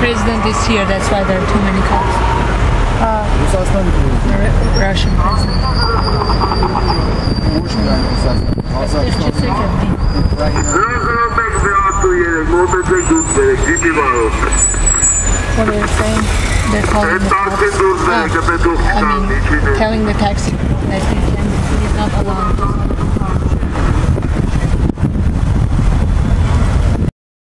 president is here, that's why there are too many cops. Russian president. What are they saying? They're calling the cops. I mean, telling the taxi that he's not allowed.